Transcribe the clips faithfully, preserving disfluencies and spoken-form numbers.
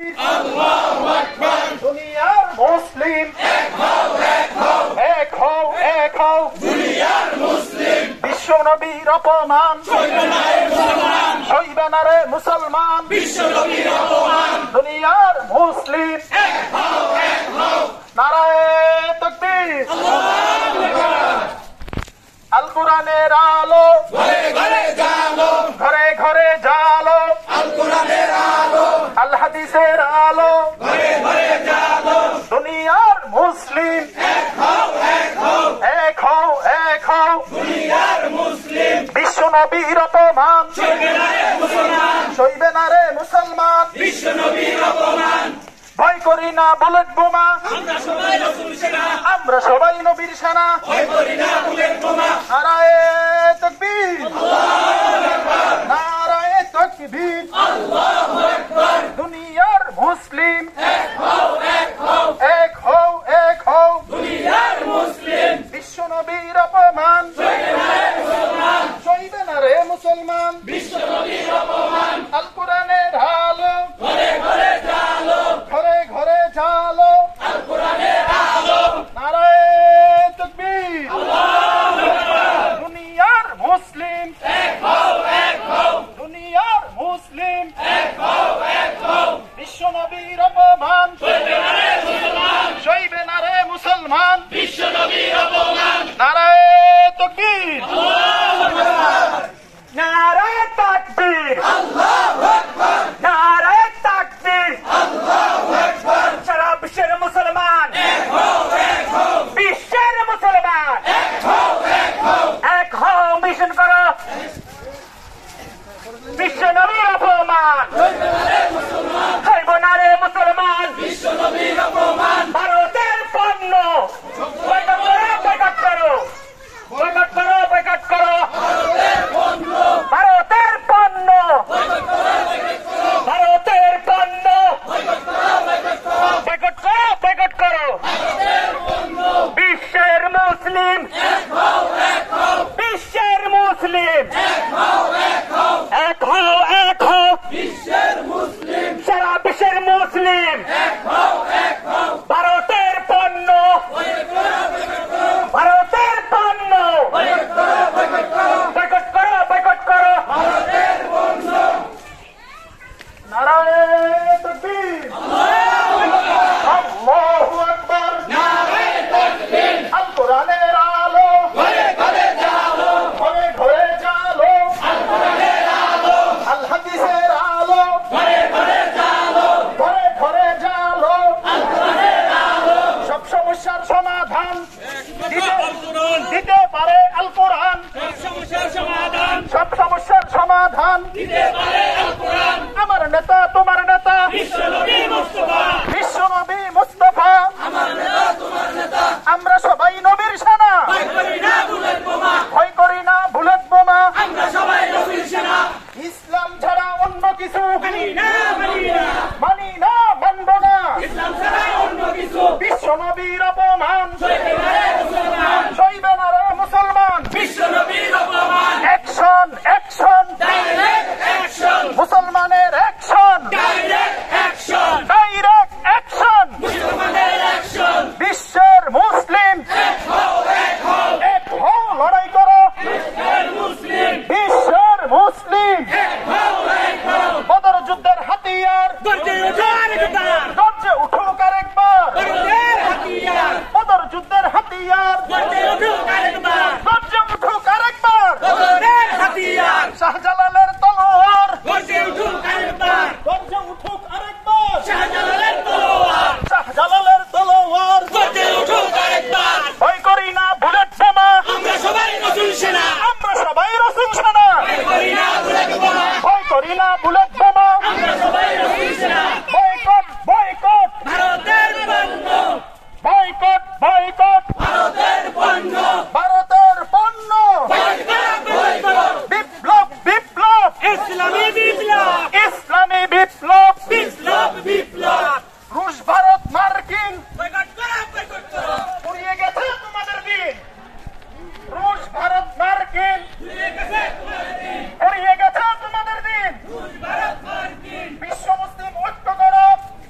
আল্লাহু আকবার। দুনিয়ার মুসলিম এক হও এক হও এক হও এক হও দুনিয়ার মুসলিম। বিশ্ব নবীর অপমান সইবে না রে মুসলমান, সইবে না রে মুসলমান। বিশ্ব নবীর অপমান দুনিয়ার মুসলিম এক হও এক হও। নারায়ে তাকবীর, আল্লাহু আকবার। আল কোরআনের আলো ঘরে ঘরে জালো, ঘরে ঘরে জালো। আল কোরআনের আলো আল হাদিসের আলো ঘরে ঘরে জালো। দুনিয়ার মুসলিম এক হও এক হও এক হও এক হও দুনিয়ার মুসলিম। বিশ্ব নবীর অপমান সইবে না রে মুসলমান, সইবে না রে মুসলমান। বিশ্ব নবীর অপমান ভয় করি না বুলেট বোমা, আমরা সবাই রাসূল সেনা, আমরা সবাই নবীর সেনা। ভয় করি না বুলেট বোমা। নারায়ে তাকবীর, আল্লাহু আকবার। নারায়ে তাকবীর, আল্লাহু আকবার। দুনিয়ার মুসলিম এক হও এক হও এক হও এক হও দুনিয়ার মুসলিম। বিশ্ব নবীর অপমান সইবে না রে মুসলমান, সইবে না রে মুসলমান। বিশ্ব নবীর অপমান আল কোরআনের আলো ঘরে ঘরে জালো, ঘরে ঘরে জালো। আল কোরআনের আলো নারায়ে তাকবীর, আল্লাহু আকবার। দুনিয়ার মুসলিম এক হও এক হও দুনিয়ার মুসলিম এক হও এক হও। বিশ্ব নবীর অপমান সইবে না রে মুসলমান, সইবে না রে মুসলমান। বিশ্ব নবীর অপমান নারায়ে তাকবীর, আল্লাহু আকবার। নারায়ে তাকবীর, আল্লাহু আকবার। নারায়ে তাকবীর, আল্লাহু আকবার। সারা বিশ্বের মুসলমান এক হও এক হও বিশ্বের মুসলমান এক হও এক হও এক হও। মিশন করো বিশ্ব নবীর অপমান সইবে না রে মুসলমান, সইবে না রে মুসলমান। বিশ্ব নবীর অপমান ভারতের পণ্য বয়কট করো, বয়কট করো, বয়কট করো, বয়কট করো। ভারতের পণ্য ভারতের পণ্য বয়কট করো, বয়কট করো। ভারতের পণ্য বয়কট করো, বয়কট করো, বয়কট করো, বয়কট করো। ভারতের পণ্য বিশ্বের মুসলিম এক হও এক হও বিশ্বের মুসলিম এক হও এক হও এক হও এক হও বিশ্বের মুসলিম। সারা বিশ্বের মুসলিম এক হও এক হও। ভারতের পণ্য বয়কট করো, বয়কট করো। ভারতের পণ্য বয়কট করো, বয়কট করো, বয়কট করো, বয়কট করো। ভারতের পণ্য নারায়ে তাকবীর, আল্লাহু আকবার। আল্লাহু আকবার। নারায়ে তাকবীর। আল কোরআনের আলো ঘরে ঘরে জালো, ঘরে ঘরে জালো। আল কোরআনের আলো আল হাদিসের আলো ঘরে ঘরে জালো, ঘরে ঘরে জালো। আল কোরআনের আলো সব সমস্যার সমাধান দিতে দিতে পারে আল কোরআন। সব সমস্যার সমাধান সব সমস্যার সমাধান দিতে পারে আল কোরআন। আমার নেতা তোমার নেতা বিশ্ব নবী মুস্তাফা, বিশ্ব নবী মুস্তাফা। আমার নেতা তোমার নেতা, আমরা সবাই নবীর সেনা। ভয় করি না বুলেট বোমা, ভয় করি না বুলেট বোমা। আমরা সবাই রাসূল সেনা। ইসলাম ছাড়া অন্য কিছু মানি না, মানি না, মানি না, মানব না। ইসলাম ছাড়া অন্য কিছু বিশ্ব নবীর অপমান সইবে না রে মুসলমান, সইবে না রে মুসলমান। বিশ্ব নবীর অপমান অ্যাকশন অ্যাকশন ডাইরেক্ট অ্যাকশন মুসলমানের action direct action direct action মুসলমানের অ্যাকশন। বিশ্বের মুসলিম এক হও এক হও এক হও লড়াই করো। বিশ্বের মুসলিম বিশ্বের মুসলিম এক হও এক হও। বদর যুদ্ধের হাতিয়ার গর্জে ওঠো আরেকবার, গর্জে উঠো আরেকবার। বদরের হাতিয়ার বদর যুদ্ধের হাতিয়ার গর্জে ওঠো আরেকবার, গর্জে উঠো আরেকবার। বদরের হাতিয়ার শাহজালালের তলোয়ার গর্জে উঠো আরেকবার, গর্জে উঠো আরেকবার। শাহজালালের তলোয়ার শাহজালালের তলোয়ার গর্জে উঠো আরেকবার। ভয় করি না বুলেট বোমা, আমরা সবাই রাসূল সেনা, আমরা সবাই রাসূল সেনা। ভয় করি না বুলেট বোমা, ভয় করি না বুলেট বোমা। আমরা সবাই রাসূল সেনা। বয়কট বয়কট ভারতের পণ্য, বয়কট বয়কট ভারতের পণ্য, ভারতের পণ্য। বয়কট বয়কট বিপ্লব বিপ্লব ইসলামী বিপ্লব, ইসলামী বিপ্লব, বিপ্লব বিপ্লব। রুশ ভারত মার্কিন বয়কট করো, বয়কট করো। উড়িয়ে গেছে তোমাদের দিন। রুশ ভারত মার্কিন উড়িয়ে গেছে তোমাদের দিন, উড়িয়ে গেছে তোমাদের দিন। রুশ ভারত মার্কিন। বিশ্ব মুসলিম ঐক্য করো,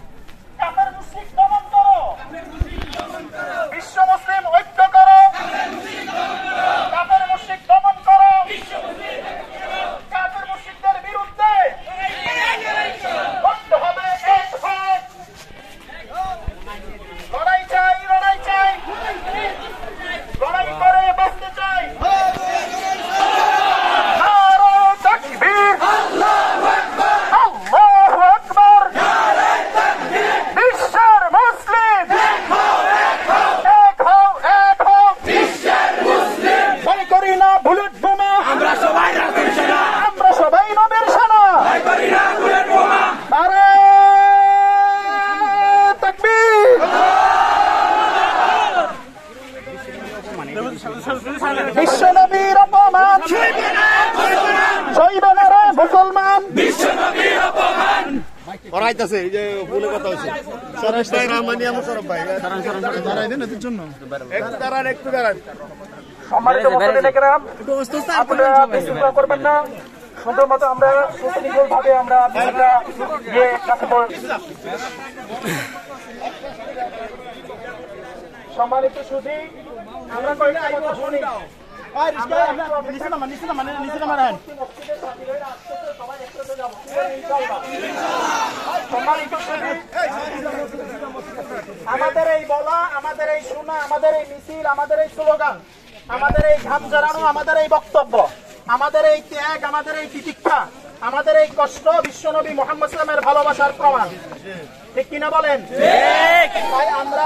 আইতাছে এই যে ফুলে কথা হইছে সরফ ভাই রহমানিয়া মুশারফ ভাই সারান সারান দাঁড়াই দেন এর জন্য একটু দাঁড়ান একটু দাঁড়ান সম্মানিত মুসলিম একটু অস্ত আপনারা বিশৃঙ্খলা করবেন না সুন্দর মতো আমরা সুশৃঙ্খল ভাবে আমরা আমরা যে সম্মানিত সুধী আমরা কয়েকটা কথা শুনি আমাদের এই বলা আমাদের এই শোনা আমাদের এই মিছিল আমাদের এই স্লোগান আমাদের এই ঘাম ঝরানো আমাদের এই বক্তব্য আমাদের এই ত্যাগ আমাদের এই তিতিক্ষা আমাদের এই কষ্ট বিশ্বনবী মুহাম্মদ সাল্লাল্লাহু আলাইহি ভালোবাসার প্রমাণ ঠিক কিনা বলেন তাই আমরা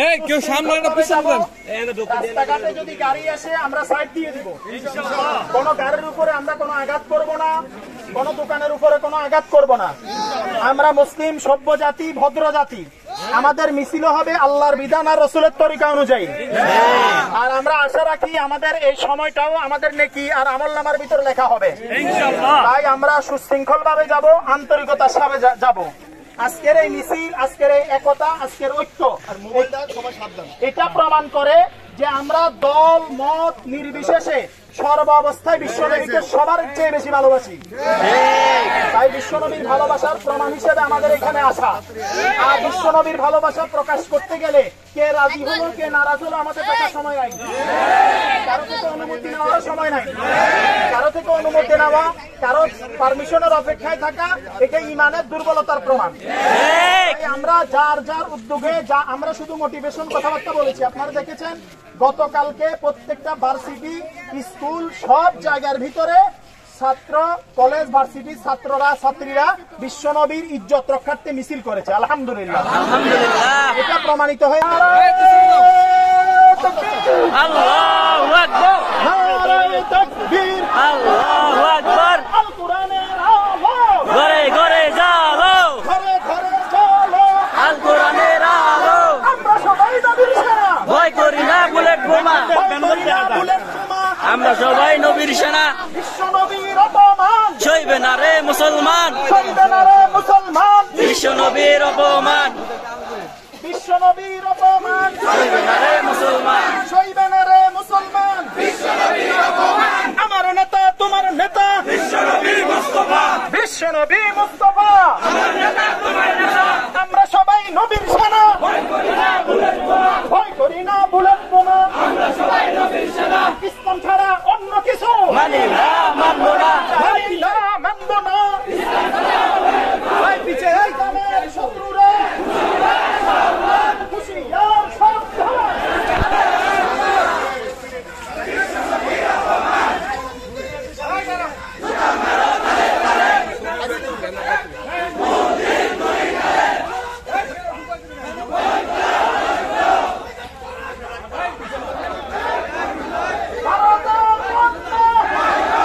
রাস্তাঘাটে যদি গাড়ি আসে আমরা সাইড দিয়ে দিব কোন গাড়ির উপরে আমরা কোনো আঘাত করব না কোন দোকানের উপরে কোনো আঘাত করব না আমরা মুসলিম সভ্য জাতি ভদ্র জাতি আমাদের মিছিল হবে আল্লাহর বিধান আর রাসূলের তরিকা অনুযায়ী আর আমরা আশা রাখি আমাদের এই সময়টাও আমাদের নেকি আর আমলনামার ভিতর লেখা হবে ইনশাআল্লাহ তাই আমরা সুশৃঙ্খল ভাবে যাব আন্তরিকতার সাথে যাব আজকের এই মিছিল আজকের এই একতা আজকের ঐক্য এটা প্রমাণ করে যে আমরা দল মত নির্বিশেষে সর্বাবস্থায় বিশ্বনবীকে সবার চেয়ে বেশি ভালোবাসি তাই বিশ্বনবীর ভালোবাসার প্রমাণ হিসেবে আমাদের এখানে আসা আর বিশ্বনবীর ভালোবাসা প্রকাশ করতে গেলে কে রাজি হলো কে নারাজ হলো আমাদের কাছে সময় নাই কারো থেকে অনুমতি নেওয়ার সময় নাই কারো থেকে অনুমতি নেওয়া কারো পারমিশনের অপেক্ষায় থাকা এটা ইমানের দুর্বলতার প্রমাণ আমরা যার যার উদ্যোগে যা আমরা শুধু মোটিভেশন কথাবার্তা বলেছি আপনারা দেখেছেন গতকালকে প্রত্যেকটা ভার্সিটি স্কুল সব জায়গার ভিতরে ছাত্র কলেজ ভার্সিটি ছাত্ররা ছাত্রীরা বিশ্বনবীর ইজ্জত রক্ষার্থে মিছিল করেছে আলহামদুলিল্লাহ এটা প্রমাণিত হয়ে আল্লাহু আকবার নারে তাকবীর আল্লাহু আকবার আল কোরআনের আলো ঘরে ঘরে জ্বালো ঘরে ঘরে চলো আল কোরআনের আলো আমরা সবাই নবীর সেনা ভয় করি না বুলেট বোমা বুলেট বোমা আমরা সবাই নবীর সেনা বিশ্বনবীর অপমান সইবে না রে মুসলমান সইবে না রে মুসলমান বিশ্ব নবীর অপমান বিশ্বনবীর অপমান সইবে না রে মুসলমান সইবে না রে মুসলমান বিশ্বনবীর অপমান আমার নেতা তোমার নেতা বিশ্বনবী মুস্তাফা বিশ্বনবী মুস্তাফা আমার নেতা তোমার নেতা আমরা সবাই নবীর সেনা ভয় করি না বুলেট বোমা ভয় করি না বুলেট বোমা আমরা সবাই নবীর সেনা ইসলাম ছাড়া অন্য কিছু মানি না মানব না মানি না মানব না ভাই পিছে এই কামের শত্রুরা হুশিয়ার সাবধান ভারতের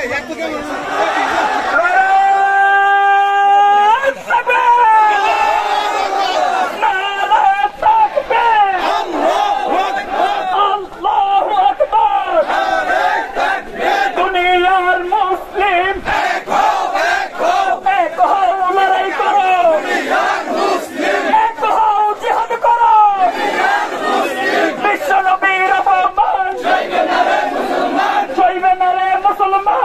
Musulman!